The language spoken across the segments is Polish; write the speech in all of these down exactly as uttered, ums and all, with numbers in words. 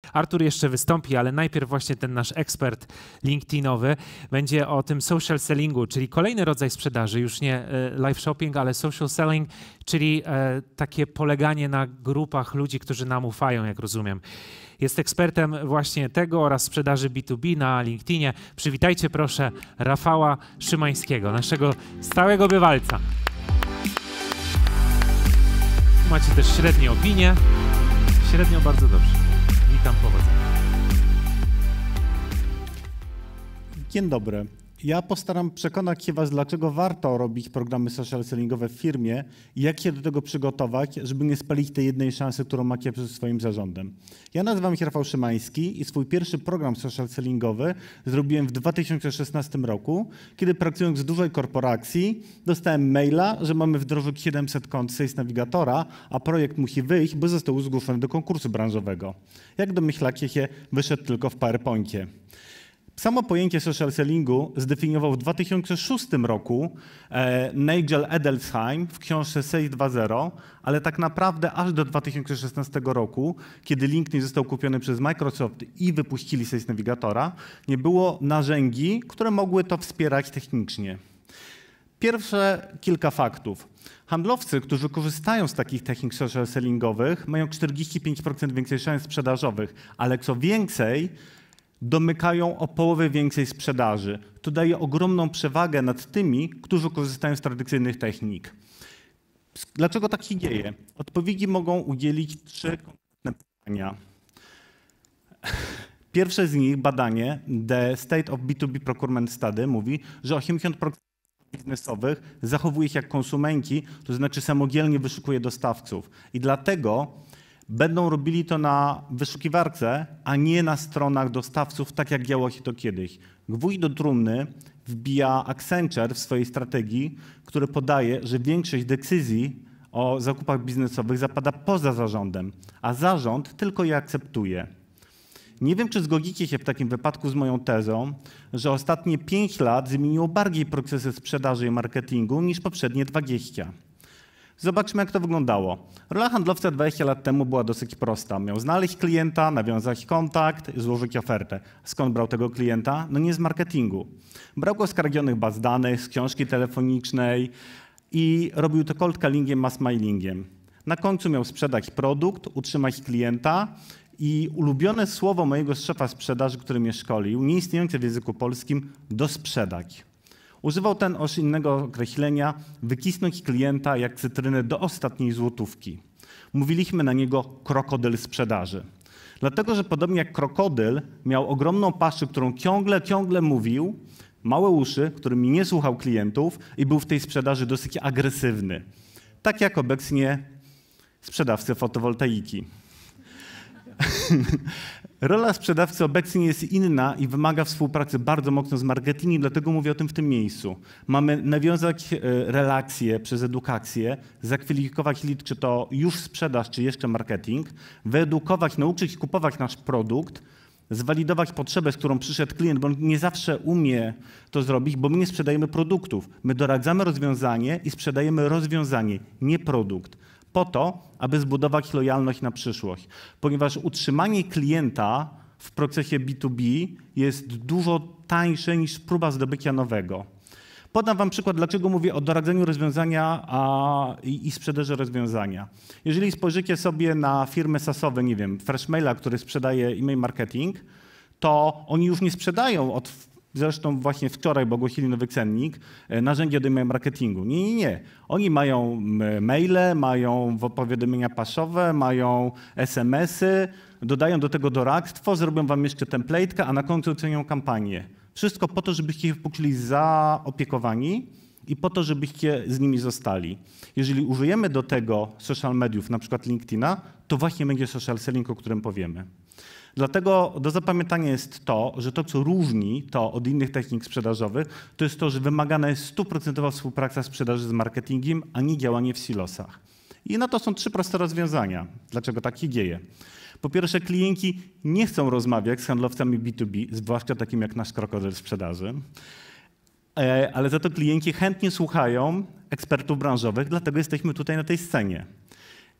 Artur jeszcze wystąpi, ale najpierw właśnie ten nasz ekspert LinkedInowy będzie o tym social sellingu, czyli kolejny rodzaj sprzedaży, już nie live shopping, ale social selling, czyli takie poleganie na grupach ludzi, którzy nam ufają, jak rozumiem. Jest ekspertem właśnie tego oraz sprzedaży B dwa B na LinkedInie. Przywitajcie proszę Rafała Szymańskiego, naszego stałego bywalca. Macie też średnie opinie. Średnio bardzo dobrze. Witam, powodzenia. Dzień dobry. Ja postaram przekonać się Was, dlaczego warto robić programy social sellingowe w firmie i jak się do tego przygotować, żeby nie spalić tej jednej szansy, którą macie przed swoim zarządem. Ja nazywam się Rafał Szymański i swój pierwszy program social sellingowy zrobiłem w dwa tysiące szesnastym roku, kiedy pracując w dużej korporacji dostałem maila, że mamy wdrożyć siedemset kont Sales Navigatora, a projekt musi wyjść, bo został zgłoszony do konkursu branżowego. Jak domyślacie się, wyszedł tylko w PowerPoincie. Samo pojęcie social sellingu zdefiniował w dwa tysiące szóstym roku e, Nigel Edelstein w książce Sales dwa zero, ale tak naprawdę aż do dwa tysiące szesnastego roku, kiedy LinkedIn został kupiony przez Microsoft i wypuścili Sales Navigatora, nie było narzędzi, które mogły to wspierać technicznie. Pierwsze kilka faktów. Handlowcy, którzy korzystają z takich technik social sellingowych, mają czterdzieści pięć procent więcej szans sprzedażowych, ale co więcej, domykają o połowę większej sprzedaży. To daje ogromną przewagę nad tymi, którzy korzystają z tradycyjnych technik. Dlaczego tak się dzieje? Odpowiedzi mogą udzielić trzy konkretne pytania. Pierwsze z nich, badanie The State of B dwa B Procurement Study, mówi, że osiemdziesiąt procent biznesowych zachowuje się jak konsumenci, to znaczy samodzielnie wyszukuje dostawców. I dlatego będą robili to na wyszukiwarce, a nie na stronach dostawców, tak jak działo się to kiedyś. Gwóźdź do trumny wbija Accenture w swojej strategii, który podaje, że większość decyzji o zakupach biznesowych zapada poza zarządem, a zarząd tylko je akceptuje. Nie wiem, czy zgodzicie się w takim wypadku z moją tezą, że ostatnie pięć lat zmieniło bardziej procesy sprzedaży i marketingu niż poprzednie dwadzieścia. Zobaczmy, jak to wyglądało. Rola handlowca dwadzieścia lat temu była dosyć prosta. Miał znaleźć klienta, nawiązać kontakt, złożyć ofertę. Skąd brał tego klienta? No nie z marketingu. Brał go z skradzionych baz danych, z książki telefonicznej i robił to cold callingiem, mass mailingiem. Na końcu miał sprzedać produkt, utrzymać klienta i ulubione słowo mojego szefa sprzedaży, który mnie szkolił, nieistniejące w języku polskim, dosprzedać. Używał ten oż innego określenia, wykisnąć klienta jak cytrynę do ostatniej złotówki. Mówiliśmy na niego krokodyl sprzedaży. Dlatego, że podobnie jak krokodyl miał ogromną paszczę, którą ciągle, ciągle mówił, małe uszy, którymi nie słuchał klientów i był w tej sprzedaży dosyć agresywny. Tak jak obecnie sprzedawcy fotowoltaiki. Rola sprzedawcy obecnie jest inna i wymaga współpracy bardzo mocno z marketingiem, dlatego mówię o tym w tym miejscu. Mamy nawiązać relacje przez edukację, zakwalifikować lead, czy to już sprzedaż, czy jeszcze marketing, wyedukować, nauczyć kupować nasz produkt, zwalidować potrzebę, z którą przyszedł klient, bo on nie zawsze umie to zrobić, bo my nie sprzedajemy produktów. My doradzamy rozwiązanie i sprzedajemy rozwiązanie, nie produkt. Po to, aby zbudować lojalność na przyszłość. Ponieważ utrzymanie klienta w procesie B dwa B jest dużo tańsze niż próba zdobycia nowego. Podam wam przykład, dlaczego mówię o doradzeniu rozwiązania a, i, i sprzedaży rozwiązania. Jeżeli spojrzycie sobie na firmy sasowe, nie wiem, Freshmaila, który sprzedaje e-mail marketing, to oni już nie sprzedają od Zresztą właśnie wczoraj, bo ogłosili nowy cennik, narzędzia do e-mail marketingu. Nie, nie, nie. Oni mają maile, mają powiadomienia paszowe, mają es em esy, dodają do tego doradztwo, zrobią wam jeszcze template'kę, a na końcu ocenią kampanię. Wszystko po to, żebyście się poczuli zaopiekowani i po to, żebyście z nimi zostali. Jeżeli użyjemy do tego social mediów, na przykład LinkedIna, to właśnie będzie social selling, o którym powiemy. Dlatego do zapamiętania jest to, że to, co różni to od innych technik sprzedażowych, to jest to, że wymagana jest stuprocentowa współpraca sprzedaży z marketingiem, a nie działanie w silosach. I na to są trzy proste rozwiązania. Dlaczego tak się dzieje? Po pierwsze, klienci nie chcą rozmawiać z handlowcami B dwa B, zwłaszcza takim jak nasz krokodyl sprzedaży, ale za to klienci chętnie słuchają ekspertów branżowych, dlatego jesteśmy tutaj na tej scenie.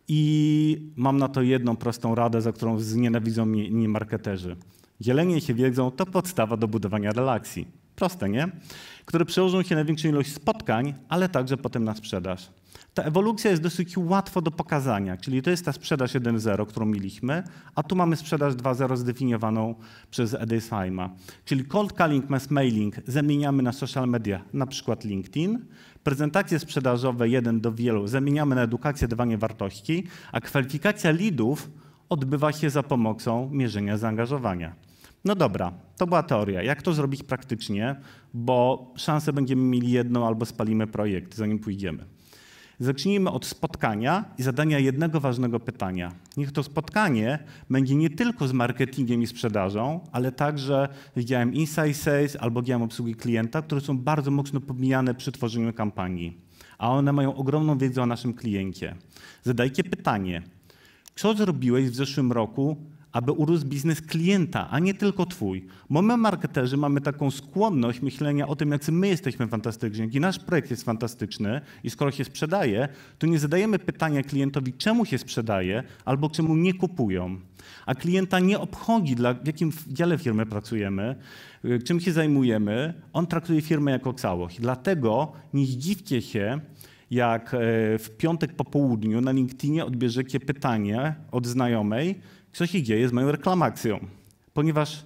I mam na to jedną prostą radę, za którą znienawidzą mnie inni marketerzy. Dzielenie się wiedzą to podstawa do budowania relacji. Proste, nie? Które przełożą się na większą ilość spotkań, ale także potem na sprzedaż. Ta ewolucja jest dosyć łatwo do pokazania, czyli to jest ta sprzedaż jeden zero, którą mieliśmy, a tu mamy sprzedaż dwa zero zdefiniowaną przez Edesheima. Czyli cold calling, mass mailing zamieniamy na social media, na przykład LinkedIn, prezentacje sprzedażowe jeden do wielu zamieniamy na edukację, dawanie wartości, a kwalifikacja leadów odbywa się za pomocą mierzenia zaangażowania. No dobra, to była teoria. Jak to zrobić praktycznie, bo szansę będziemy mieli jedną albo spalimy projekt, zanim pójdziemy. Zacznijmy od spotkania i zadania jednego ważnego pytania. Niech to spotkanie będzie nie tylko z marketingiem i sprzedażą, ale także z działem Inside Sales albo działem obsługi klienta, które są bardzo mocno pomijane przy tworzeniu kampanii. A one mają ogromną wiedzę o naszym kliencie. Zadajcie pytanie, co zrobiłeś w zeszłym roku, aby urósł biznes klienta, a nie tylko twój. Bo my, marketerzy, mamy taką skłonność myślenia o tym, jak my jesteśmy fantastyczni, jaki nasz projekt jest fantastyczny i skoro się sprzedaje, to nie zadajemy pytania klientowi, czemu się sprzedaje albo czemu nie kupują. A klienta nie obchodzi, dla, w jakim dziale firmy pracujemy, czym się zajmujemy. On traktuje firmę jako całość. Dlatego nie zdziwcie się, jak w piątek po południu na LinkedInie odbierzecie pytanie od znajomej, co się dzieje z moją reklamacją, ponieważ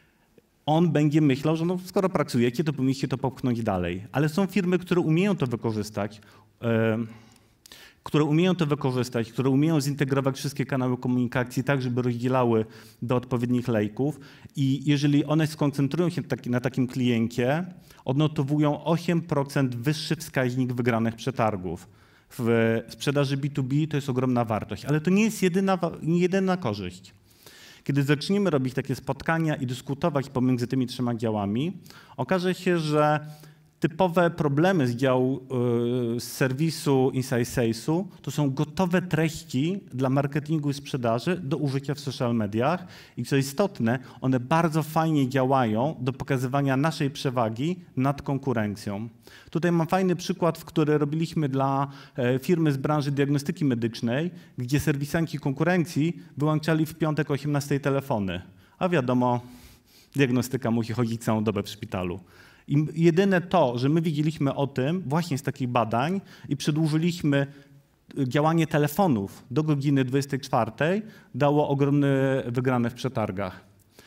on będzie myślał, że no, skoro pracujecie, to powinniście to popchnąć dalej. Ale są firmy, które umieją to wykorzystać, e, które umieją to wykorzystać, które umieją zintegrować wszystkie kanały komunikacji tak, żeby rozdzielały do odpowiednich lejków i jeżeli one skoncentrują się taki, na takim kliencie, odnotowują osiem procent wyższy wskaźnik wygranych przetargów. W sprzedaży B dwa B to jest ogromna wartość, ale to nie jest jedyna, jedyna korzyść. Kiedy zaczniemy robić takie spotkania i dyskutować pomiędzy tymi trzema działami, okaże się, że typowe problemy z działu yy, z serwisu Inside Salesu to są gotowe treści dla marketingu i sprzedaży do użycia w social mediach i co istotne, one bardzo fajnie działają do pokazywania naszej przewagi nad konkurencją. Tutaj mam fajny przykład, w który robiliśmy dla e, firmy z branży diagnostyki medycznej, gdzie serwisanci konkurencji wyłączali w piątek o osiemnastej telefony, a wiadomo, diagnostyka musi chodzić całą dobę w szpitalu. I jedyne to, że my wiedzieliśmy o tym właśnie z takich badań i przedłużyliśmy działanie telefonów do godziny dwudziestej czwartej, dało ogromne wygrane w przetargach.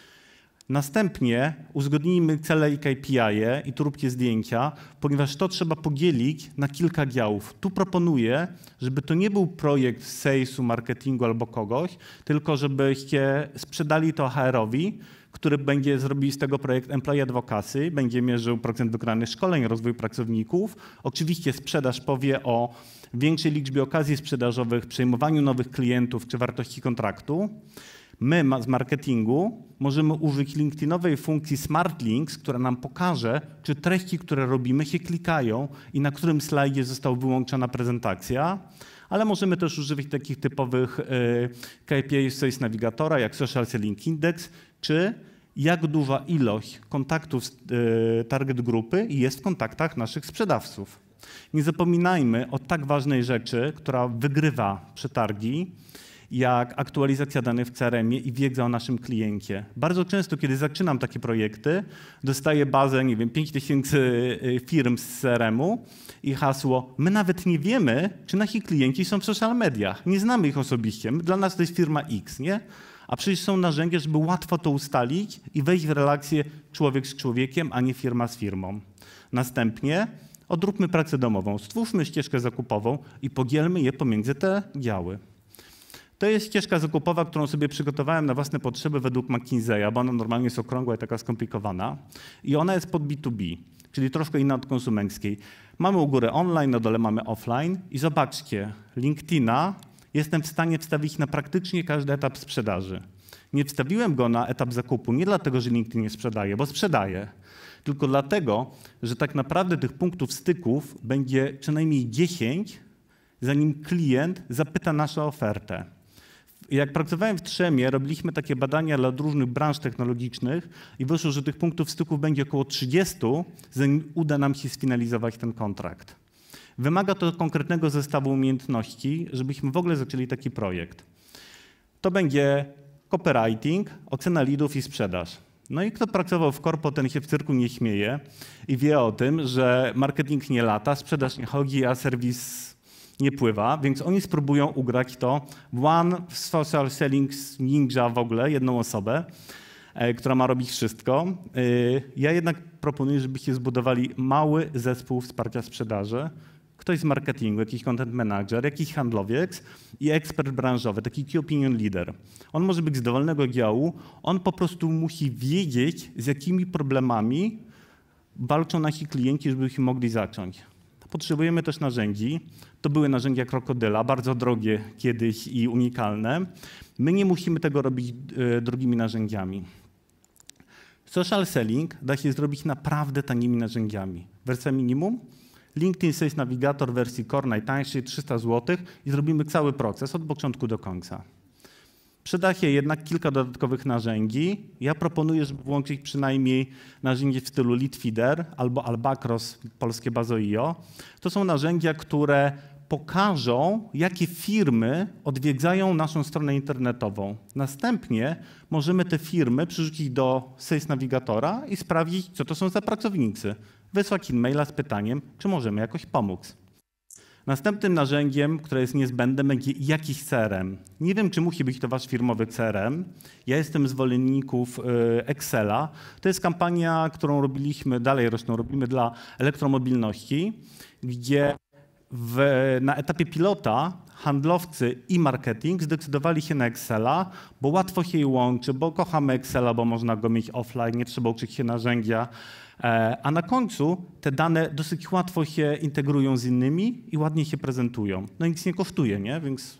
Następnie uzgodnijmy cele i K P I-e i tu róbcie zdjęcia, ponieważ to trzeba podzielić na kilka działów. Tu proponuję, żeby to nie był projekt salesu, marketingu albo kogoś, tylko żebyście sprzedali to H R-owi, który będzie zrobił z tego projekt Employee Advocacy, będzie mierzył procent wygranych szkoleń, rozwój pracowników. Oczywiście sprzedaż powie o większej liczbie okazji sprzedażowych, przejmowaniu nowych klientów czy wartości kontraktu. My z marketingu możemy użyć LinkedInowej funkcji Smart Links, która nam pokaże, czy treści, które robimy, się klikają i na którym slajdzie została wyłączona prezentacja. Ale możemy też używać takich typowych K P I z nawigatora, jak Social Selling Index, czy jak duża ilość kontaktów z target grupy jest w kontaktach naszych sprzedawców. Nie zapominajmy o tak ważnej rzeczy, która wygrywa przetargi, jak aktualizacja danych w C R M-ie i wiedza o naszym kliencie. Bardzo często, kiedy zaczynam takie projekty, dostaję bazę, nie wiem, pięć tysięcy firm z C R M-u i hasło, my nawet nie wiemy, czy nasi klienci są w social mediach. Nie znamy ich osobiście. Dla nas to jest firma X, nie? A przecież są narzędzia, żeby łatwo to ustalić i wejść w relację człowiek z człowiekiem, a nie firma z firmą. Następnie odróbmy pracę domową, stwórzmy ścieżkę zakupową i podzielmy je pomiędzy te działy. To jest ścieżka zakupowa, którą sobie przygotowałem na własne potrzeby według McKinsey'a, bo ona normalnie jest okrągła i taka skomplikowana. I ona jest pod B dwa B, czyli troszkę inna od konsumenckiej. Mamy u góry online, na dole mamy offline i zobaczcie, LinkedIna jestem w stanie wstawić na praktycznie każdy etap sprzedaży. Nie wstawiłem go na etap zakupu nie dlatego, że LinkedIn nie sprzedaje, bo sprzedaje, tylko dlatego, że tak naprawdę tych punktów styków będzie co najmniej dziesięć, zanim klient zapyta naszą ofertę. Jak pracowałem w Trzemie, robiliśmy takie badania dla różnych branż technologicznych i wyszło, że tych punktów styków będzie około trzydzieści, zanim uda nam się sfinalizować ten kontrakt. Wymaga to konkretnego zestawu umiejętności, żebyśmy w ogóle zaczęli taki projekt. To będzie copywriting, ocena leadów i sprzedaż. No i kto pracował w korpo, ten się w cyrku nie śmieje i wie o tym, że marketing nie lata, sprzedaż nie chodzi, a serwis nie pływa, więc oni spróbują ugrać to w One Social Selling Ninja w ogóle, jedną osobę, która ma robić wszystko. Ja jednak proponuję, żebyście zbudowali mały zespół wsparcia sprzedaży. Ktoś z marketingu, jakiś content manager, jakiś handlowiec i ekspert branżowy, taki key opinion leader. On może być z dowolnego działu, on po prostu musi wiedzieć, z jakimi problemami walczą nasi klienci, żebyśmy mogli zacząć. Potrzebujemy też narzędzi. To były narzędzia krokodyla, bardzo drogie kiedyś i unikalne. My nie musimy tego robić e, drogimi narzędziami. Social selling da się zrobić naprawdę tanimi narzędziami. Wersja minimum, LinkedIn Sales Navigator w wersji Core najtańszej, trzysta złotych i zrobimy cały proces od początku do końca. Przyda się jednak kilka dodatkowych narzędzi. Ja proponuję, żeby włączyć przynajmniej narzędzie w stylu Leadfeeder albo Albacross, polskie Bazo kropka i o. To są narzędzia, które pokażą, jakie firmy odwiedzają naszą stronę internetową. Następnie możemy te firmy przerzucić do Sales Navigatora i sprawdzić, co to są za pracownicy. Wysłać im maila z pytaniem, czy możemy jakoś pomóc. Następnym narzędziem, które jest niezbędne, będzie jakiś C R M. Nie wiem, czy musi być to wasz firmowy C R M. Ja jestem zwolenników Excela. To jest kampania, którą robiliśmy, dalej zresztą robimy dla elektromobilności, gdzie w, na etapie pilota handlowcy i marketing zdecydowali się na Excela, bo łatwo się je łączy, bo kochamy Excela, bo można go mieć offline, nie trzeba uczyć się narzędzia. A na końcu te dane dosyć łatwo się integrują z innymi i ładnie się prezentują. No nic nie kosztuje, nie? Więc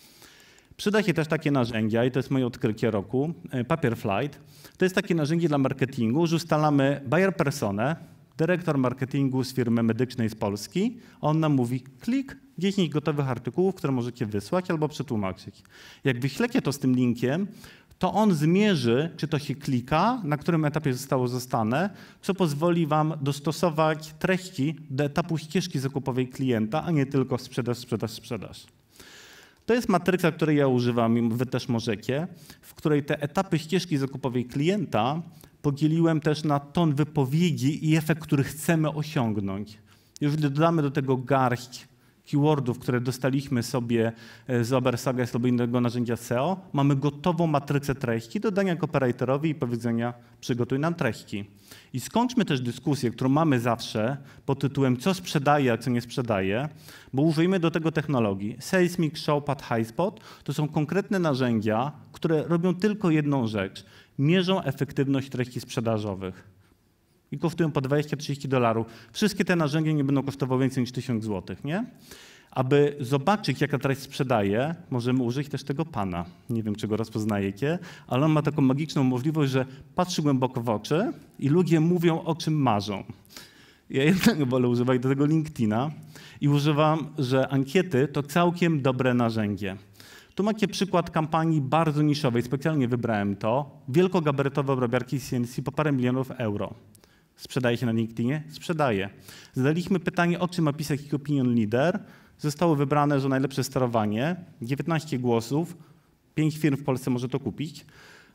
przyda się też takie narzędzia i to jest moje odkrycie roku, Paperflight. To jest takie narzędzie dla marketingu, że ustalamy buyer personę, dyrektor marketingu z firmy medycznej z Polski. On nam mówi klik, dziesięć gotowych artykułów, które możecie wysłać albo przetłumaczyć. Jak wyślecie to z tym linkiem, to on zmierzy, czy to się klika, na którym etapie zostało zostane, co pozwoli wam dostosować treści do etapu ścieżki zakupowej klienta, a nie tylko sprzedaż, sprzedaż, sprzedaż. To jest matryca, której ja używam i wy też możecie, w której te etapy ścieżki zakupowej klienta podzieliłem też na ton wypowiedzi i efekt, który chcemy osiągnąć. Jeżeli dodamy do tego garść keywordów, które dostaliśmy sobie z Obersaga, z innego narzędzia S E O, mamy gotową matrycę treści do dania copywriterowi i powiedzenia przygotuj nam treści. I skończmy też dyskusję, którą mamy zawsze pod tytułem co sprzedaje, a co nie sprzedaje, bo użyjmy do tego technologii. SalesMix, Showpad, HighSpot to są konkretne narzędzia, które robią tylko jedną rzecz. Mierzą efektywność treści sprzedażowych. I kosztują po dwadzieścia trzydzieści dolarów. Wszystkie te narzędzia nie będą kosztowały więcej niż tysiąc złotych, nie? Aby zobaczyć, jaka treść sprzedaje, możemy użyć też tego pana. Nie wiem, czy go rozpoznajecie, ale on ma taką magiczną możliwość, że patrzy głęboko w oczy i ludzie mówią, o czym marzą. Ja jednak wolę używać do tego LinkedIna i używam, że ankiety to całkiem dobre narzędzie. Tu macie przykład kampanii bardzo niszowej, specjalnie wybrałem to. Wielkogabarytowe obrabiarki C N C po parę milionów euro. Sprzedaje się na LinkedInie? Sprzedaje. Zadaliśmy pytanie, o czym ma pisać ich opinion leader. Zostało wybrane, że najlepsze sterowanie, dziewiętnaście głosów, pięć firm w Polsce może to kupić.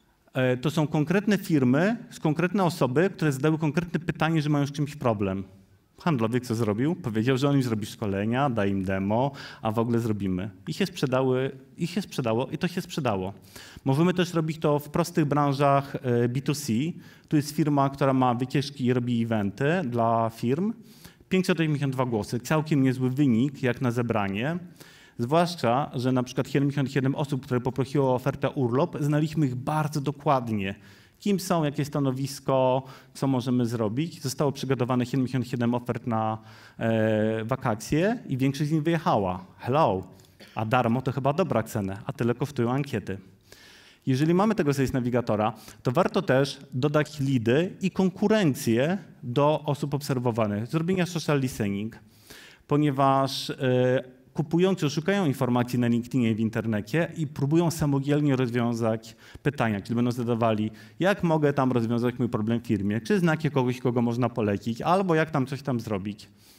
To są konkretne firmy, konkretne osoby, które zadały konkretne pytanie, że mają z czymś problem. Handlowiec co zrobił? Powiedział, że on im zrobi szkolenia, da im demo, a w ogóle zrobimy. I się sprzedały, i się sprzedało, i to się sprzedało. Możemy też robić to w prostych branżach B dwa C. Tu jest firma, która ma wycieczki i robi eventy dla firm. pięćset osiemdziesiąt dwa głosy, całkiem niezły wynik jak na zebranie. Zwłaszcza, że na przykład siedemdziesiąt siedem osób, które poprosiło o ofertę urlop, znaliśmy ich bardzo dokładnie. Kim są, jakie stanowisko, co możemy zrobić. Zostało przygotowane siedemdziesiąt siedem ofert na e, wakacje i większość z nich wyjechała. Hello, a darmo to chyba dobra cena, a tyle kosztują ankiety. Jeżeli mamy tego Sales Navigatora, to warto też dodać leady i konkurencję do osób obserwowanych, zrobienia social listening, ponieważ e, kupujący szukają informacji na LinkedInie i w internecie i próbują samodzielnie rozwiązać pytania, czyli będą zadawali, jak mogę tam rozwiązać mój problem w firmie, czy znacie kogoś, kogo można polecić, albo jak tam coś tam zrobić.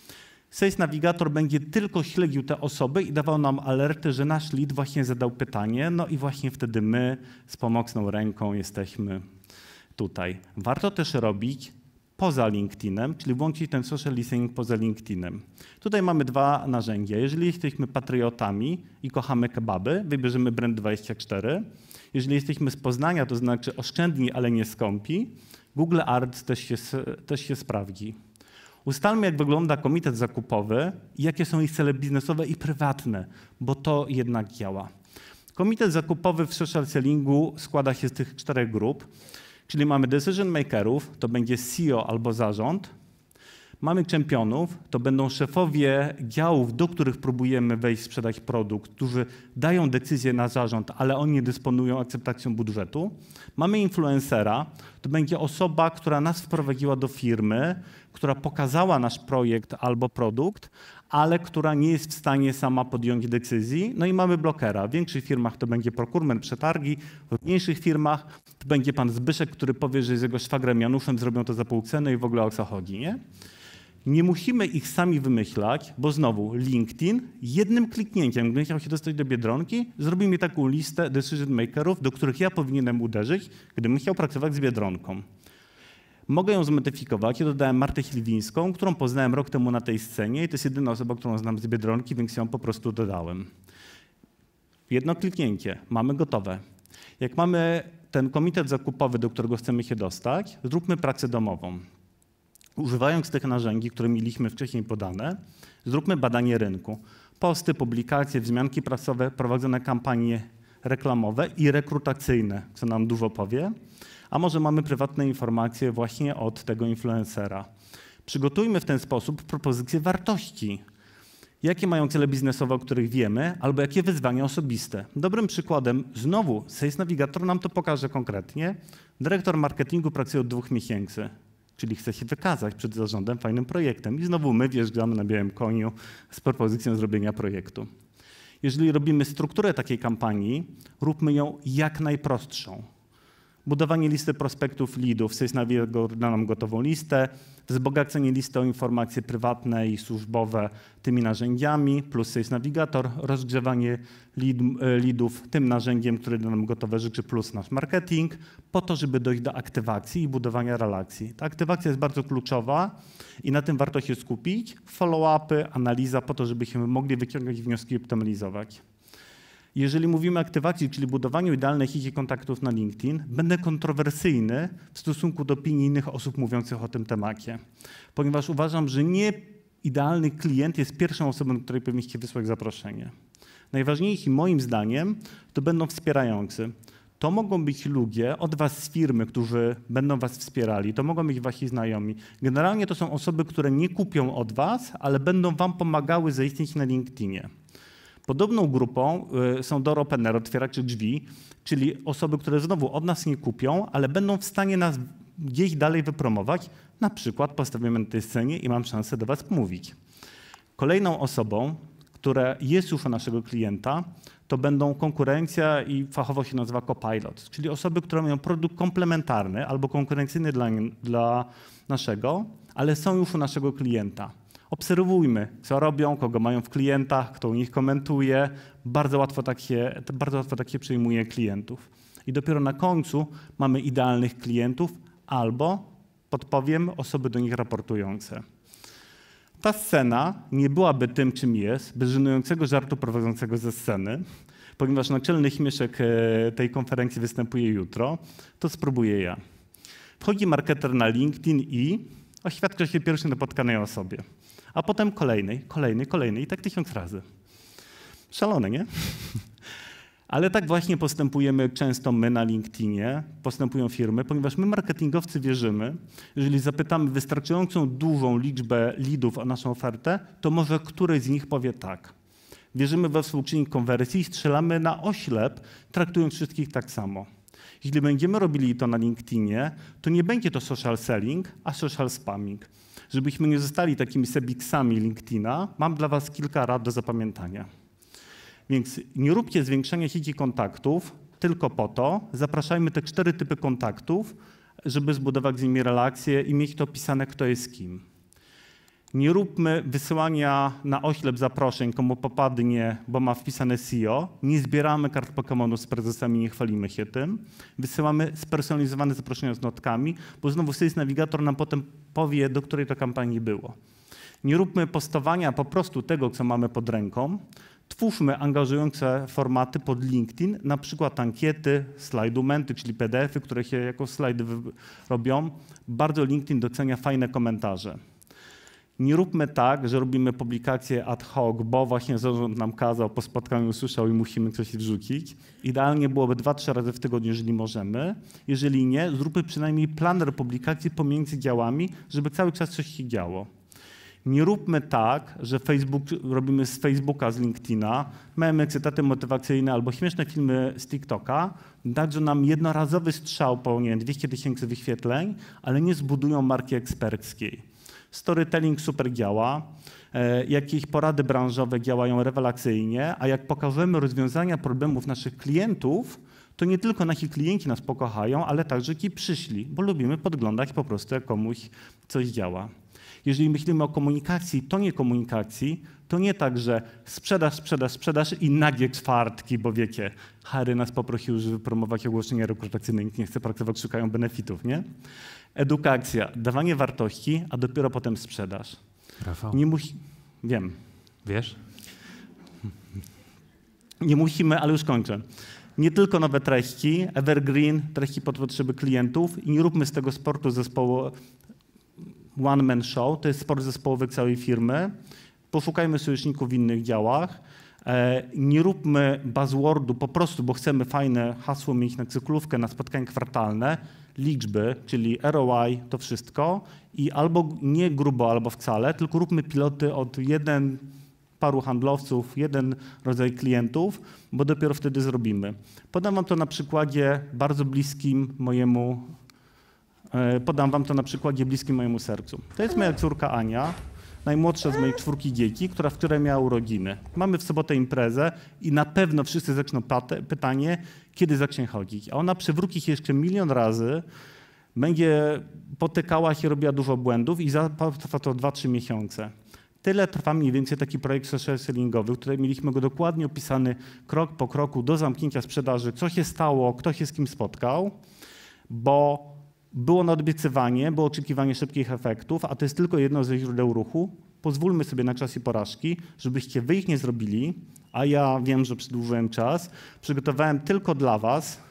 Sales Navigator będzie tylko śledził te osoby i dawał nam alerty, że nasz lead właśnie zadał pytanie, no i właśnie wtedy my z pomocną ręką jesteśmy tutaj. Warto też robić poza LinkedInem, czyli włączyć ten social listening poza LinkedInem. Tutaj mamy dwa narzędzia. Jeżeli jesteśmy patriotami i kochamy kebaby, wybierzemy Brand dwadzieścia cztery. Jeżeli jesteśmy z Poznania, to znaczy oszczędni, ale nie skąpi, Google Ads też się, też się sprawdzi. Ustalmy, jak wygląda komitet zakupowy i jakie są ich cele biznesowe i prywatne, bo to jednak działa. Komitet zakupowy w social sellingu składa się z tych czterech grup, czyli mamy decision makerów, to będzie C E O albo zarząd. Mamy czempionów, to będą szefowie działów, do których próbujemy wejść, sprzedać produkt, którzy dają decyzję na zarząd, ale oni nie dysponują akceptacją budżetu. Mamy influencera, to będzie osoba, która nas wprowadziła do firmy, która pokazała nasz projekt albo produkt, ale która nie jest w stanie sama podjąć decyzji. No i mamy blokera. W większych firmach to będzie procurement, przetargi, w mniejszych firmach to będzie pan Zbyszek, który powie, że z jego szwagrem Januszem zrobią to za pół ceny i w ogóle o co chodzi, nie? Nie musimy ich sami wymyślać, bo znowu LinkedIn jednym kliknięciem, gdybym chciał się dostać do Biedronki, zrobi mi taką listę decision makerów, do których ja powinienem uderzyć, gdybym chciał pracować z Biedronką. Mogę ją zmodyfikować. Ja dodałem Martę Chliwińską, którą poznałem rok temu na tej scenie i to jest jedyna osoba, którą znam z Biedronki, więc ją po prostu dodałem. Jedno kliknięcie, mamy gotowe. Jak mamy ten komitet zakupowy, do którego chcemy się dostać, zróbmy pracę domową. Używając tych narzędzi, które mieliśmy wcześniej podane, zróbmy badanie rynku. Posty, publikacje, wzmianki prasowe, prowadzone kampanie reklamowe i rekrutacyjne, co nam dużo powie. A może mamy prywatne informacje właśnie od tego influencera. Przygotujmy w ten sposób propozycję wartości. Jakie mają cele biznesowe, o których wiemy, albo jakie wyzwania osobiste. Dobrym przykładem, znowu Sales Navigator nam to pokaże konkretnie. Dyrektor marketingu pracuje od dwóch miesięcy, czyli chce się wykazać przed zarządem fajnym projektem. I znowu my wjeżdżamy na białym koniu z propozycją zrobienia projektu. Jeżeli robimy strukturę takiej kampanii, róbmy ją jak najprostszą. Budowanie listy prospektów, leadów, Sales Navigator da nam gotową listę, wzbogacenie listy o informacje prywatne i służbowe tymi narzędziami, plus Sales Navigator, rozgrzewanie lead, leadów tym narzędziem, które da nam gotowe rzeczy, plus nasz marketing, po to, żeby dojść do aktywacji i budowania relacji. Ta aktywacja jest bardzo kluczowa i na tym warto się skupić. Follow-upy, analiza po to, żebyśmy mogli wyciągać wnioski i optymalizować. Jeżeli mówimy o aktywacji, czyli budowaniu idealnej sieci kontaktów na LinkedIn, będę kontrowersyjny w stosunku do opinii innych osób mówiących o tym temacie, ponieważ uważam, że nie idealny klient jest pierwszą osobą, do której powinniście wysłać zaproszenie. Najważniejsi moim zdaniem to będą wspierający. To mogą być ludzie od was z firmy, którzy będą was wspierali, to mogą być wasi znajomi. Generalnie to są osoby, które nie kupią od was, ale będą wam pomagały zaistnieć na LinkedInie. Podobną grupą są door opener, otwieracze drzwi, czyli osoby, które znowu od nas nie kupią, ale będą w stanie nas gdzieś dalej wypromować. Na przykład postawimy na tej scenie i mam szansę do was mówić. Kolejną osobą, która jest już u naszego klienta, to będą konkurencja i fachowo się nazywa copilot, czyli osoby, które mają produkt komplementarny albo konkurencyjny dla, dla naszego, ale są już u naszego klienta. Obserwujmy, co robią, kogo mają w klientach, kto u nich komentuje. Bardzo łatwo tak się, bardzo łatwo tak się przyjmuje klientów. I dopiero na końcu mamy idealnych klientów albo, podpowiem, osoby do nich raportujące. Ta scena nie byłaby tym, czym jest, bez żenującego żartu prowadzącego ze sceny, ponieważ naczelny śmieszek tej konferencji występuje jutro, to spróbuję ja. Wchodzi marketer na LinkedIn i oświadcza się pierwszy napotkanej osobie, a potem kolejnej, kolejnej, kolejnej i tak tysiąc razy. Szalone, nie? Ale tak właśnie postępujemy często my na LinkedInie, postępują firmy, ponieważ my marketingowcy wierzymy, jeżeli zapytamy wystarczającą dużą liczbę leadów o naszą ofertę, to może któryś z nich powie tak. Wierzymy we współczynnik konwersji i strzelamy na oślep, traktując wszystkich tak samo. Jeśli będziemy robili to na LinkedInie, to nie będzie to social selling, a social spamming. Żebyśmy nie zostali takimi sebiksami LinkedIna, mam dla was kilka rad do zapamiętania. Więc nie róbcie zwiększania sieci kontaktów tylko po to, zapraszajmy te cztery typy kontaktów, żeby zbudować z nimi relacje i mieć to opisane, kto jest kim. Nie róbmy wysyłania na oślep zaproszeń, komu popadnie, bo ma wpisane S E O. Nie zbieramy kart Pokemonów z prezesami, nie chwalimy się tym. Wysyłamy spersonalizowane zaproszenia z notkami, bo znowu Sales Navigator nam potem powie, do której to kampanii było. Nie róbmy postowania po prostu tego, co mamy pod ręką. Twórzmy angażujące formaty pod LinkedIn, na przykład ankiety, slajdumenty, czyli P D F-y, które się jako slajdy robią. Bardzo LinkedIn docenia fajne komentarze. Nie róbmy tak, że robimy publikacje ad hoc, bo właśnie zarząd nam kazał, po spotkaniu usłyszał i musimy coś wrzucić. Idealnie byłoby dwa, trzy razy w tygodniu, jeżeli możemy. Jeżeli nie, zróbmy przynajmniej planer publikacji pomiędzy działami, żeby cały czas coś się działo. Nie róbmy tak, że Facebook, robimy z Facebooka, z LinkedIna, memy, cytaty motywacyjne albo śmieszne filmy z TikToka, dadzą nam jednorazowy strzał po nie wiem, dwieście tysięcy wyświetleń, ale nie zbudują marki eksperckiej. Storytelling super działa, e, jakieś porady branżowe działają rewelacyjnie, a jak pokażemy rozwiązania problemów naszych klientów, to nie tylko nasi klienci nas pokochają, ale także ci przyszli, bo lubimy podglądać po prostu, jak komuś coś działa. Jeżeli myślimy o komunikacji, to nie komunikacji, to nie tak, że sprzedaż, sprzedaż, sprzedaż i nagie czwartki, bo wiecie, Harry nas poprosił, żeby promować ogłoszenia rekrutacyjne, nikt nie chce pracować, szukają benefitów, nie? Edukacja, dawanie wartości, a dopiero potem sprzedaż. Rafał. Nie musi... Wiem. Wiesz? Nie musimy, ale już kończę. Nie tylko nowe treści, evergreen, treści pod potrzeby klientów i nie róbmy z tego sportu zespołu one man show, to jest sport zespołowy całej firmy. Poszukajmy sojuszników w innych działach. Nie róbmy buzzwordu po prostu, bo chcemy fajne hasło mieć na cyklówkę, na spotkanie kwartalne. Liczby, czyli R O I, to wszystko. I albo nie grubo, albo wcale, tylko róbmy piloty od jeden, paru handlowców, jeden rodzaj klientów, bo dopiero wtedy zrobimy. Podam wam to na przykładzie bardzo bliskim mojemu Podam wam to na przykładzie bliskim mojemu sercu. To jest moja córka Ania, najmłodsza z mojej czwórki dzieci, która wczoraj miała urodziny. Mamy w sobotę imprezę i na pewno wszyscy zaczną pytanie, kiedy zacznie chodzić. A ona przewróci się jeszcze milion razy, będzie potykała się, robiła dużo błędów i trwa to dwa trzy miesiące. Tyle trwa mniej więcej taki projekt social sellingowy, w którym mieliśmy go dokładnie opisany krok po kroku do zamknięcia sprzedaży, co się stało, kto się z kim spotkał, bo było naobiecywanie, było oczekiwanie szybkich efektów, a to jest tylko jedno ze źródeł ruchu. Pozwólmy sobie na czas i porażki, żebyście wy ich nie zrobili, a ja wiem, że przedłużyłem czas. Przygotowałem tylko dla was.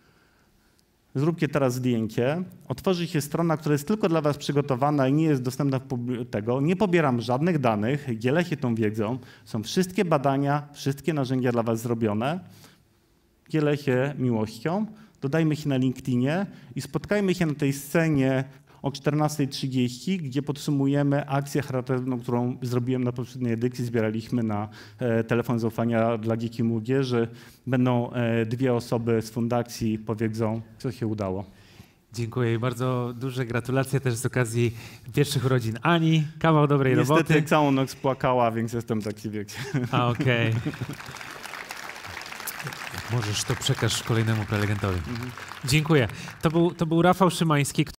Zróbcie teraz zdjęcie. Otworzy się strona, która jest tylko dla was przygotowana i nie jest dostępna w tego. Nie pobieram żadnych danych, dzielę się tą wiedzą. Są wszystkie badania, wszystkie narzędzia dla was zrobione. Dzielę się miłością. Dodajmy się na LinkedInie i spotkajmy się na tej scenie o czternastej trzydzieści, gdzie podsumujemy akcję charytatywną, którą zrobiłem na poprzedniej edycji. Zbieraliśmy na e, telefon zaufania dla dzieci i młodzieży. Będą e, dwie osoby z fundacji, powiedzą, co się udało. Dziękuję i bardzo duże gratulacje też z okazji pierwszych urodzin Ani. Kawał dobrej Niestety roboty. Niestety całą noc płakała, więc jestem taki, wiecie. A, okej. Okay. Możesz to przekaż kolejnemu prelegentowi. Mhm. Dziękuję. To był, to był Rafał Szymański.